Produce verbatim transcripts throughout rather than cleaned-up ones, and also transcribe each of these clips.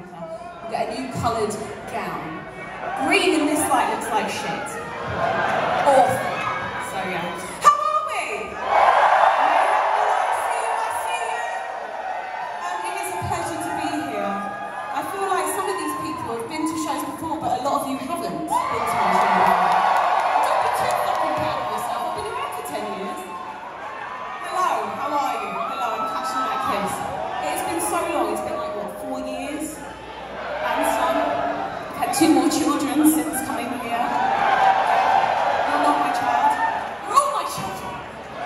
later. We'll get a new coloured gown. Green in this light looks like shit. Awful. So yeah. How are we? I see you, I see you. Um, it is a pleasure to be here. I feel like some of these people have been to shows before, but a lot of you haven't been to my show before. Don't be too fucking proud of yourself. I've been around for ten years. Hello, how are you? Hello, I'm catching that kiss. It's been so long. It's been like, what, four years? And some. I've had two more children since coming here. You're not my child. You're all my children.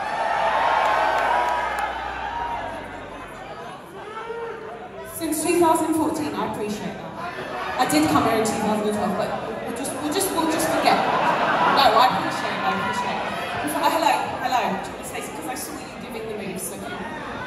Since two thousand fourteen, I appreciate that. I did come here in two thousand twelve, but we'll just, we'll just, we'll just forget. No, I appreciate it, I appreciate it. Uh, hello, hello. Because I saw you giving the moves, so can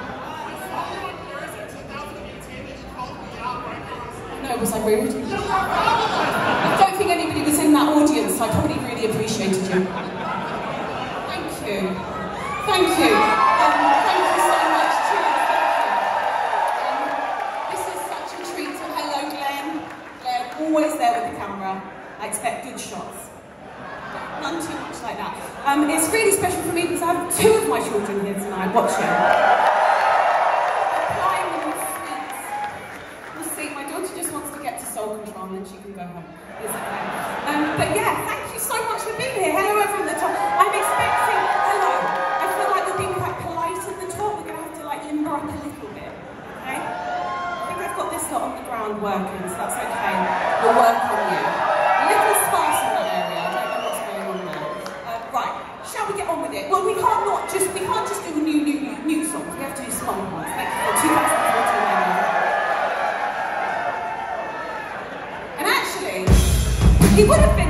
No, was I rude? I don't think anybody was in that audience, so I probably really appreciated you. Thank you. Thank you. Um, thank you so much. Cheers. Thank you. Um, this is such a treat. Hello, Glenn. Glenn, always there with the camera. I expect good shots. None too much like that. Um, it's really special for me because I have two of my children here tonight watching. They're crying in the streets. We'll see. My daughter just wants to get to soul control and then she can go home. It's okay. Um, but yeah, thank you so much for being here. Hello everyone at the top. I'm expecting, hello. I feel like we're being quite polite at the top. We're going to have to like limber up a little bit. Okay? I think I've got this lot on the ground working, so that's okay. We'll work on you. A little sparse in that area. I don't know what's going on there. Uh, right, shall we get on with it? Well, we can't not just we can't just do new new new, new songs. We have to do small ones. Like two thousand fourteen. And actually, it would have been